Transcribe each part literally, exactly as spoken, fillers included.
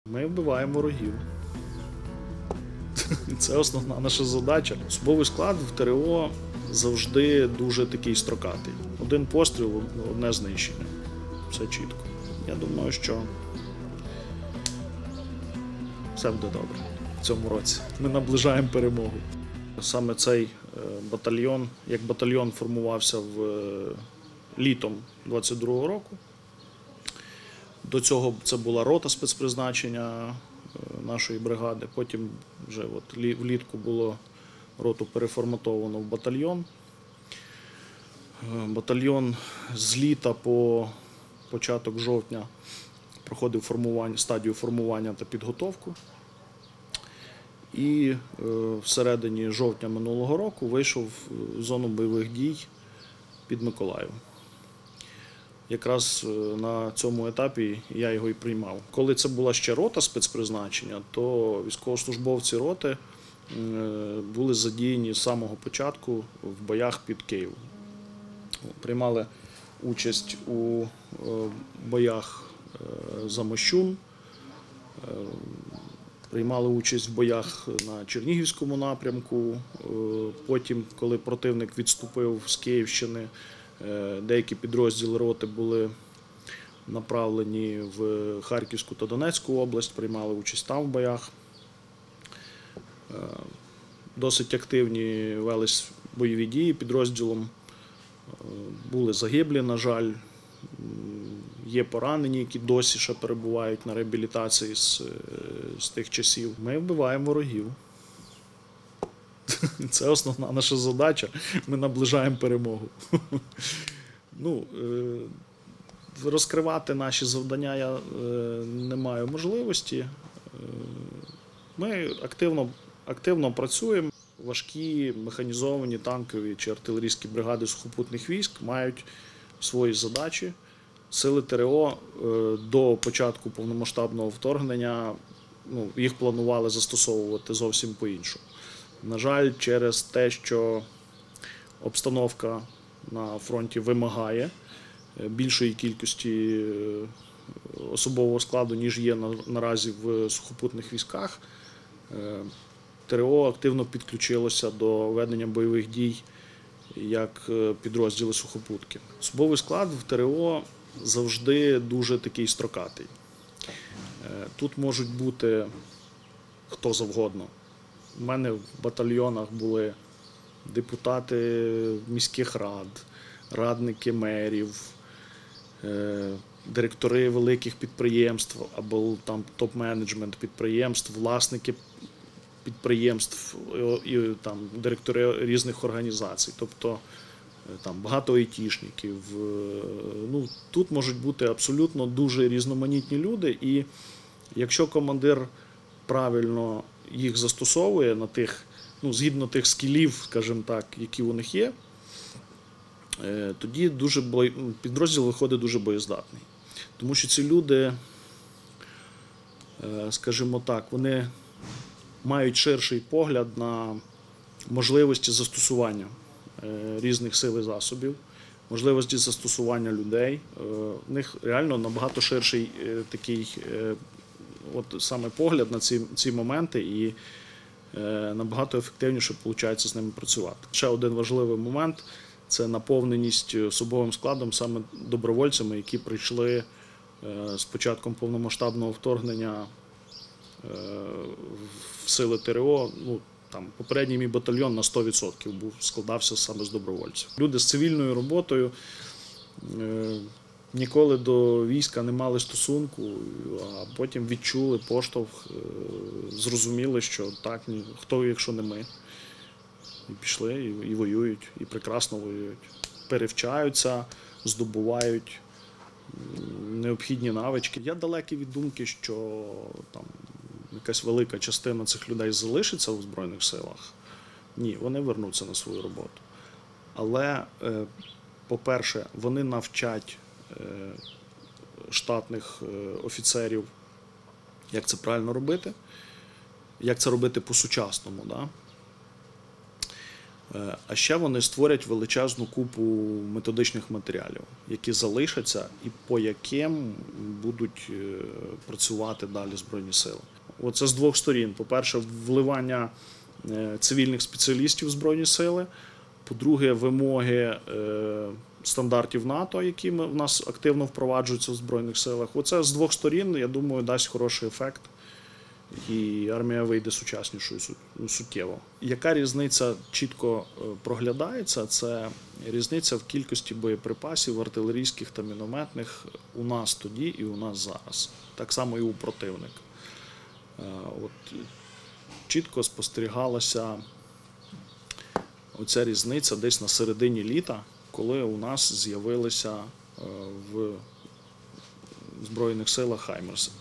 Ми вбиваємо ворогів. Це основна наша задача. Особовий склад в ТрО завжди дуже такий строкатий. Один постріл, одне знищення. Все чітко. Я думаю, що все буде добре в цьому році. Ми наближаємо перемогу. Саме цей батальйон, як батальйон формувався в літом двадцять другого року. До цього це була рота спецпризначення нашої бригади. Потім вже от влітку було роту переформатовано в батальйон. Батальйон з літа по початок жовтня проходив формування, стадію формування та підготовку. І всередині жовтня минулого року вийшов в зону бойових дій під Миколаєвом. Якраз на цьому етапі я його і приймав. Коли це була ще рота спецпризначення, то військовослужбовці роти були задіяні з самого початку в боях під Києвом. Приймали участь у боях за Мощун, приймали участь в боях на Чернігівському напрямку. Потім, коли противник відступив з Київщини, деякі підрозділи роти були направлені в Харківську та Донецьку область, приймали участь там в боях. Досить активні велись бойові дії підрозділом. Були загиблі, на жаль, є поранені, які досі ще перебувають на реабілітації з, з тих часів. Ми вбиваємо ворогів. Це основна наша задача. Ми наближаємо перемогу. Ну, розкривати наші завдання я не маю можливості. Ми активно, активно працюємо. Важкі механізовані танкові чи артилерійські бригади сухопутних військ мають свої задачі. Сили ТрО до початку повномасштабного вторгнення, ну, їх планували застосовувати зовсім по-іншому. На жаль, через те, що обстановка на фронті вимагає більшої кількості особового складу, ніж є наразі в сухопутних військах, ТрО активно підключилося до ведення бойових дій як підрозділи сухопутки. Особовий склад в ТрО завжди дуже такий строкатий. Тут можуть бути хто завгодно. У мене в батальйонах були депутати міських рад, радники мерів, директори великих підприємств або там топ-менеджмент підприємств, власники підприємств і там директори різних організацій. Тобто там багато айтішників. Ну, тут можуть бути абсолютно дуже різноманітні люди, і якщо командир правильно їх застосовує на тих, ну, згідно тих скілів, скажімо так, які у них є, тоді дуже бой... підрозділ виходить дуже боєздатний. Тому що ці люди, скажімо так, вони мають ширший погляд на можливості застосування різних сил і засобів, можливості застосування людей. У них реально набагато ширший такий от саме погляд на ці, ці моменти, і набагато ефективніше виходить з ними працювати. Ще один важливий момент – це наповненість особовим складом саме добровольцями, які прийшли з початком повномасштабного вторгнення в сили ТрО. Ну, там, попередній мій батальйон на сто відсотків був, складався саме з добровольців. Люди з цивільною роботою е, ніколи до війська не мали стосунку, а потім відчули поштовх, е, зрозуміли, що так, хто, якщо не ми. І пішли, і, і воюють, і прекрасно воюють. Перевчаються, здобувають необхідні навички. Я далекий від думки, що там якась велика частина цих людей залишиться у Збройних силах. Ні, вони вернуться на свою роботу. Але, по-перше, вони навчать штатних офіцерів, як це правильно робити, як це робити по-сучасному. Да? А ще вони створять величезну купу методичних матеріалів, які залишаться і по яким будуть працювати далі Збройні Сили. Оце з двох сторін. По-перше, вливання цивільних спеціалістів в Збройні Сили. По-друге, вимоги стандартів НАТО, які в нас активно впроваджуються в Збройних Силах. Оце з двох сторін, я думаю, дасть хороший ефект. І армія вийде сучаснішою суттєво. Яка різниця чітко проглядається? Це різниця в кількості боєприпасів артилерійських та мінометних у нас тоді і у нас зараз. Так само і у противника. От, чітко спостерігалася оця різниця десь на середині літа, коли у нас з'явилися в Збройних силах «Хаймерси».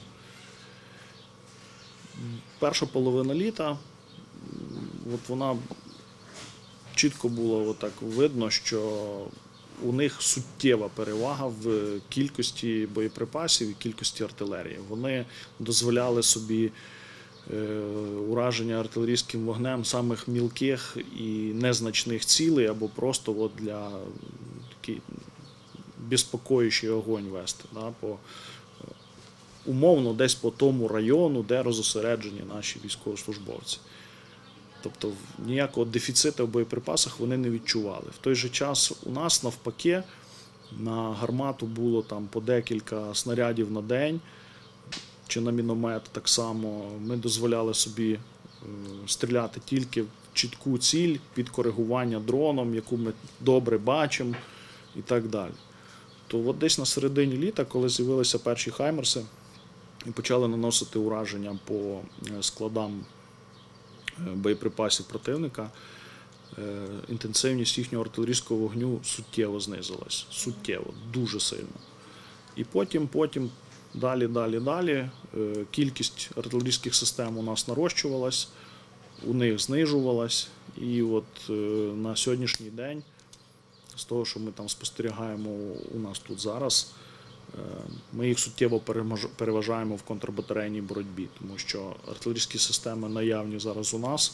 Перша половина літа, от вона чітко було отак видно, що у них суттєва перевага в кількості боєприпасів і кількості артилерії. Вони дозволяли собі ураження артилерійським вогнем самих мілких і незначних цілей, або просто от для такий безпокоючий огонь вести. Да, по, умовно десь по тому району, де розосереджені наші військовослужбовці. Тобто ніякого дефіциту в боєприпасах вони не відчували. В той же час у нас навпаки на гармату було там по декілька снарядів на день, чи на міномет так само. Ми дозволяли собі стріляти тільки в чітку ціль під коригування дроном, яку ми добре бачимо і так далі. То от десь на середині літа, коли з'явилися перші «Хаймерси» і почали наносити ураження по складам боєприпасів противника, інтенсивність їхнього артилерійського вогню суттєво знизилась. Суттєво, дуже сильно. І потім, потім, далі, далі, далі, кількість артилерійських систем у нас нарощувалась, у них знижувалась. І от на сьогоднішній день, з того, що ми там спостерігаємо у нас тут зараз, ми їх суттєво переважаємо в контрбатарейній боротьбі, тому що артилерійські системи наявні зараз у нас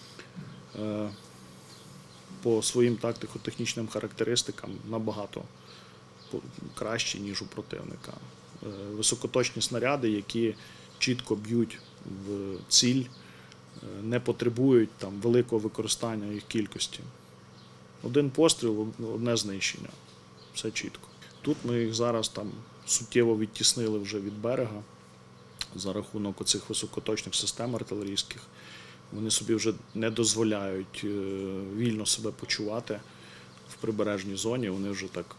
по своїм тактико-технічним характеристикам набагато кращі, ніж у противника. Високоточні снаряди, які чітко б'ють в ціль, не потребують там великого використання їх кількості. Один постріл, одне знищення. Все чітко. Тут ми їх зараз там суттєво відтіснили вже від берега за рахунок оцих високоточних систем артилерійських. Вони собі вже не дозволяють вільно себе почувати в прибережній зоні. Вони вже так...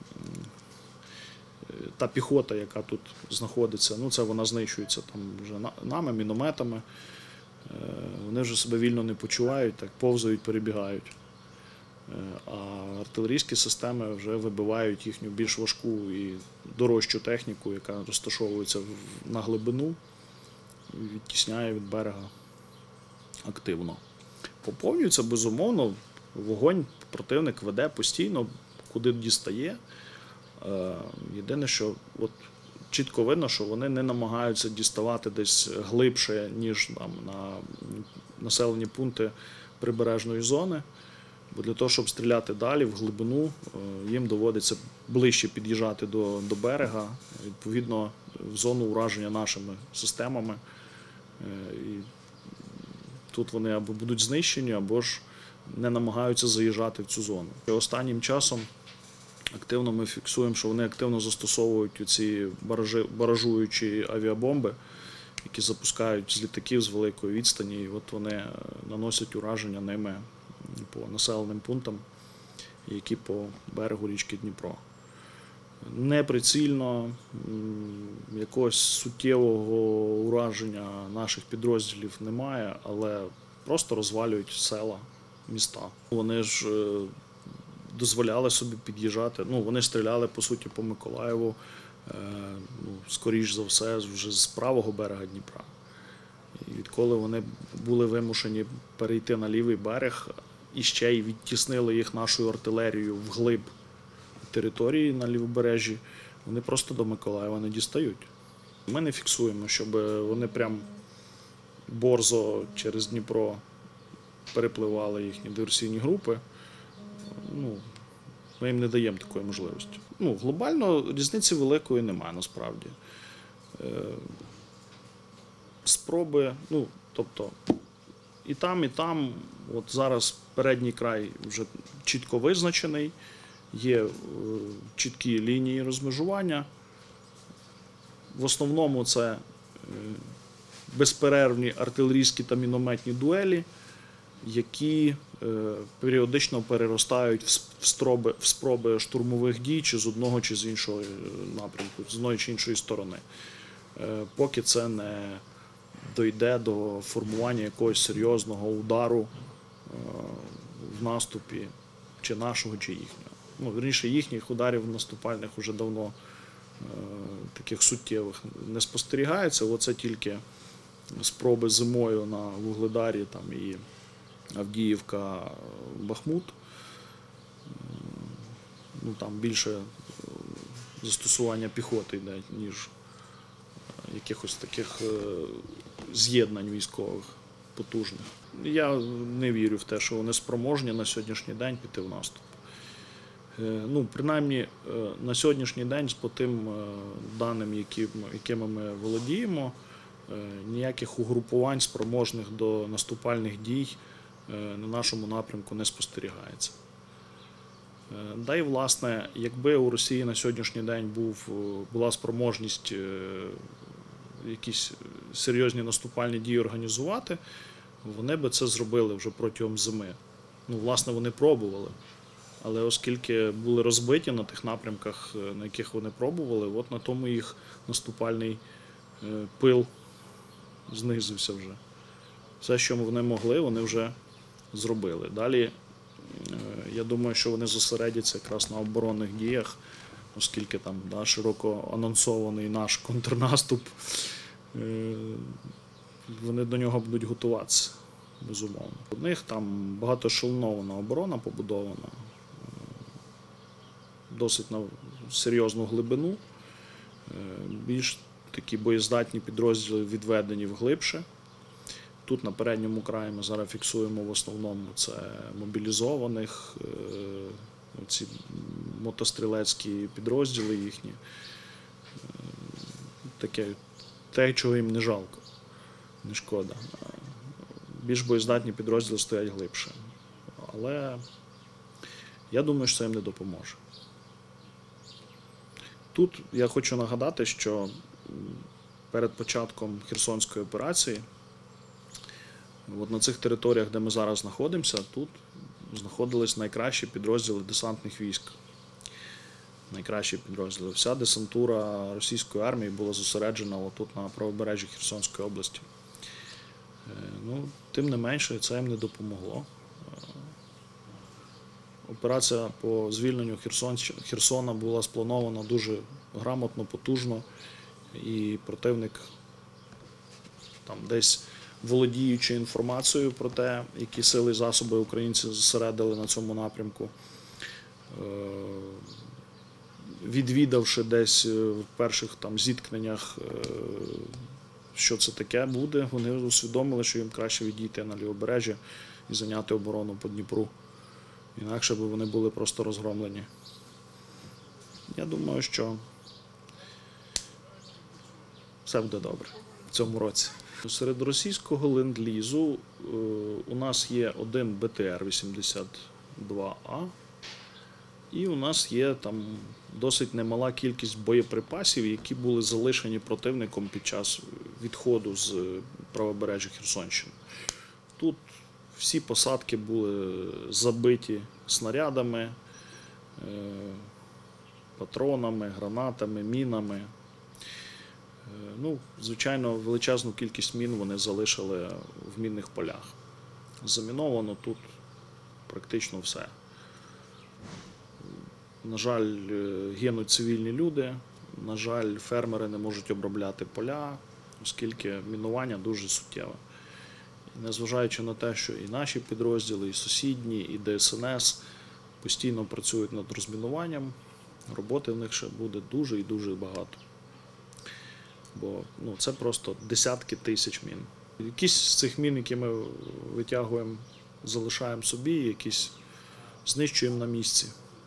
Та піхота, яка тут знаходиться, ну це вона знищується там вже нами, мінометами. Вони вже себе вільно не почувають, так повзають, перебігають. А артилерійські системи вже вибивають їхню більш важку і дорожчу техніку, яка розташовується на глибину і відтісняє від берега активно. Поповнюється, безумовно, вогонь противник веде постійно, куди дістає. Єдине, що от чітко видно, що вони не намагаються діставати десь глибше, ніж там, на населені пункти прибережної зони. Бо для того, щоб стріляти далі, в глибину, їм доводиться ближче під'їжджати до, до берега, відповідно, в зону ураження нашими системами. І тут вони або будуть знищені, або ж не намагаються заїжджати в цю зону. І останнім часом активно ми фіксуємо, що вони активно застосовують ці баражі, баражуючі авіабомби, які запускають з літаків з великої відстані, і от вони наносять ураження ними по населеним пунктам, які по берегу річки Дніпро. Неприцільно, якогось суттєвого ураження наших підрозділів немає, але просто розвалюють села, міста. Вони ж дозволяли собі під'їжджати, ну вони стріляли по суті по Миколаєву, ну, скоріш за все, вже з правого берега Дніпра. І відколи вони були вимушені перейти на лівий берег, і ще й відтіснили їх нашою артилерією вглиб території на лівобережжі, вони просто до Миколаєва не дістають. Ми не фіксуємо, щоб вони прям борзо через Дніпро перепливали їхні диверсійні групи. Ну, ми їм не даємо такої можливості. Ну, глобально різниці великої немає насправді. Е, Спроби, ну, тобто, і там, і там, от зараз передній край вже чітко визначений, є е, чіткі лінії розмежування. В основному це е, безперервні артилерійські та мінометні дуелі, які е, періодично переростають в спроби, в спроби штурмових дій чи з одного чи з іншого напрямку, з одної чи іншої сторони. Е, поки це не дойде до формування якогось серйозного удару е, в наступі чи нашого, чи їхнього. Ну, вірніше, їхніх ударів наступальних вже давно е, таких суттєвих не спостерігається. Оце тільки спроби зимою на Вугледарі там, і Авдіївка, Бахмут. Ну, там більше застосування піхоти йде, ніж якихось таких з'єднань військових потужних. Я не вірю в те, що вони спроможні на сьогоднішній день піти в наступ. Ну, принаймні, на сьогоднішній день, по тим даним, якими ми володіємо, ніяких угрупувань спроможних до наступальних дій на нашому напрямку не спостерігається. Да і, власне, якби у Росії на сьогоднішній день був, була спроможність якісь серйозні наступальні дії організувати, вони би це зробили вже протягом зими. Ну, власне, вони пробували. Але оскільки були розбиті на тих напрямках, на яких вони пробували, от на тому їх наступальний пил знизився вже. Все, що вони могли, вони вже зробили. Далі, я думаю, що вони зосередяться якраз на оборонних діях, оскільки там да, широко анонсований наш контрнаступ, вони до нього будуть готуватися, безумовно. У них там багатоешелонована оборона побудована, досить на серйозну глибину, більш такі боєздатні підрозділи відведені вглибше. Тут на передньому краї ми зараз фіксуємо в основному це мобілізованих, ці мотострілецькі підрозділи їхні. Таке, те, чого їм не жалко, не шкода. Більш боєздатні підрозділи стоять глибше. Але я думаю, що це їм не допоможе. Тут я хочу нагадати, що перед початком Херсонської операції от на цих територіях, де ми зараз знаходимося, тут знаходились найкращі підрозділи десантних військ. Найкращі підрозділи. Вся десантура російської армії була зосереджена отут на правобережжі Херсонської області. Ну, тим не менше, це їм не допомогло. Операція по звільненню Херсона була спланована дуже грамотно, потужно, і противник, там, десь володіючи інформацією про те, які сили і засоби українці зосередили на цьому напрямку, відвідавши десь в перших там зіткненнях, що це таке буде, вони усвідомили, що їм краще відійти на лівобережжя і зайняти оборону по Дніпру. Інакше б вони були просто розгромлені. Я думаю, що все буде добре в цьому році. Серед російського ленд-лізу у нас є один Б Т Р вісімдесят два А, і у нас є там досить немала кількість боєприпасів, які були залишені противником під час відходу з правобережжя Херсонщини. Тут всі посадки були забиті снарядами, патронами, гранатами, мінами. Ну, звичайно, величезну кількість мін вони залишили в мінних полях. Заміновано тут практично все. На жаль, гинуть цивільні люди, на жаль, фермери не можуть обробляти поля, оскільки мінування дуже суттєве. І незважаючи на те, що і наші підрозділи, і сусідні, і Д С Н С постійно працюють над розмінуванням, роботи в них ще буде дуже і дуже багато. Бо ну, це просто десятки тисяч мін. Якісь з цих мін, які ми витягуємо залишаємо собі, якісь знищуємо на місці.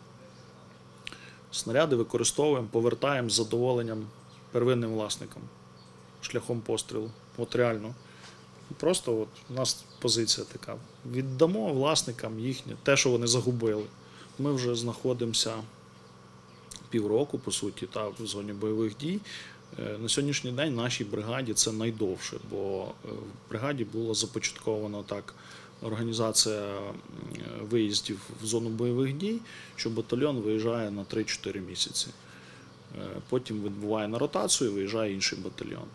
Снаряди використовуємо, повертаємо з задоволенням первинним власникам шляхом пострілу. От реально. Просто от у нас позиція така. Віддамо власникам їхнє, те, що вони загубили. Ми вже знаходимося півроку, по суті, та, в зоні бойових дій. На сьогоднішній день в нашій бригаді це найдовше, бо в бригаді було започатковано так організація виїздів в зону бойових дій, що батальйон виїжджає на три-чотири місяці. Потім відбуває на ротацію і виїжджає інший батальйон.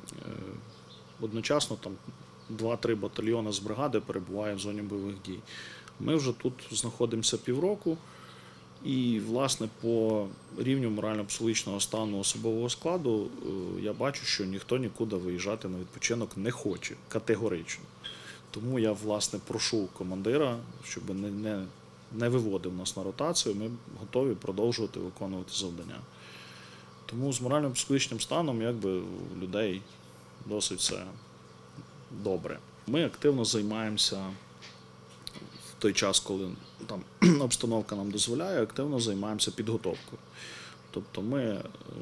Одночасно там два-три батальйони з бригади перебуває в зоні бойових дій. Ми вже тут знаходимося півроку. І, власне, по рівню морально-психологічного стану особового складу я бачу, що ніхто нікуди виїжджати на відпочинок не хоче, категорично. Тому я, власне, прошу командира, щоб не, не, не виводив нас на ротацію, ми готові продовжувати виконувати завдання. Тому з морально-психологічним станом якби, у людей досить все добре. Ми активно займаємося в той час, коли там обстановка нам дозволяє, активно займаємося підготовкою. Тобто ми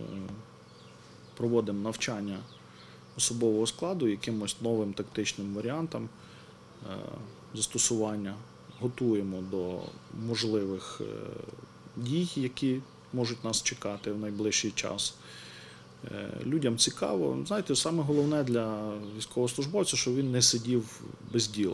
проводимо навчання особового складу якимось новим тактичним варіантам застосування, готуємо до можливих дій, які можуть нас чекати в найближчий час. Людям цікаво. Знаєте, саме головне для військовослужбовця, щоб він не сидів без діла.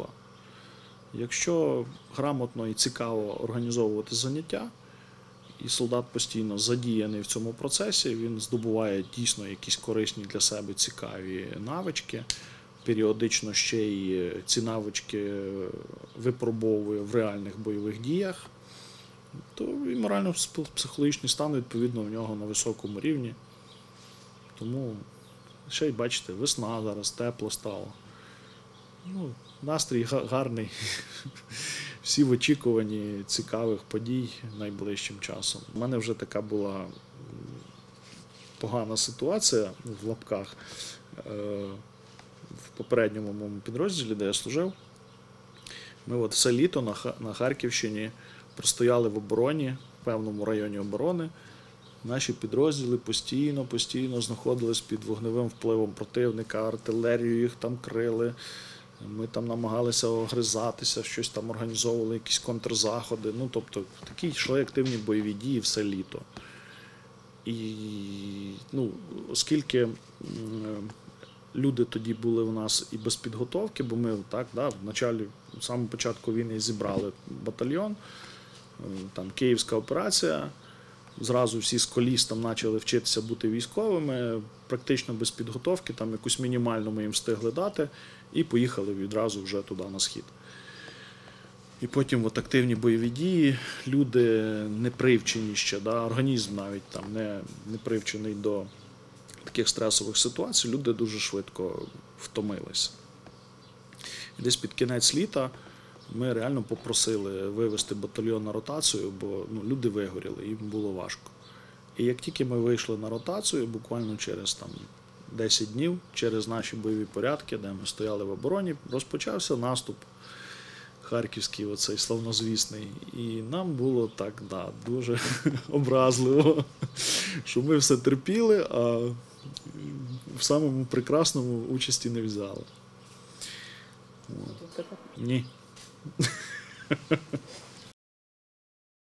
Якщо грамотно і цікаво організовувати заняття, і солдат постійно задіяний в цьому процесі, він здобуває дійсно якісь корисні для себе цікаві навички, періодично ще й ці навички випробовує в реальних бойових діях, то і морально-психологічний стан, відповідно, в нього на високому рівні. Тому, ще й бачите, весна зараз, тепло стало. Ну, настрій гарний, всі в очікуванні цікавих подій найближчим часом. У мене вже така була погана ситуація, в лапках, в попередньому моєму підрозділі, де я служив. Ми от все літо на Харківщині простояли в обороні, в певному районі оборони. Наші підрозділи постійно, постійно знаходились під вогневим впливом противника, артилерію їх там крили. Ми там намагалися огризатися, щось там організовували, якісь контрзаходи. Ну, тобто, такі йшли активні бойові дії все літо. І, ну, оскільки люди тоді були у нас і без підготовки, бо ми так, да, в началі, в самому початку війни зібрали батальйон, там київська операція, зразу всі з коліс там почали вчитися бути військовими, практично без підготовки, там якусь мінімальну ми їм встигли дати, і поїхали відразу вже туди на схід. І потім от активні бойові дії, люди не привчені ще, да, організм навіть там не, не привчений до таких стресових ситуацій, люди дуже швидко втомилися. І десь під кінець літа ми реально попросили вивести батальйон на ротацію, бо ну, люди вигоріли, їм було важко. І як тільки ми вийшли на ротацію, буквально через там, десять днів, через наші бойові порядки, де ми стояли в обороні, розпочався наступ харківський, оцей славнозвісний. І нам було так, да, дуже образливо, що ми все терпіли, а в самому прекрасному участі не взяли. Ні.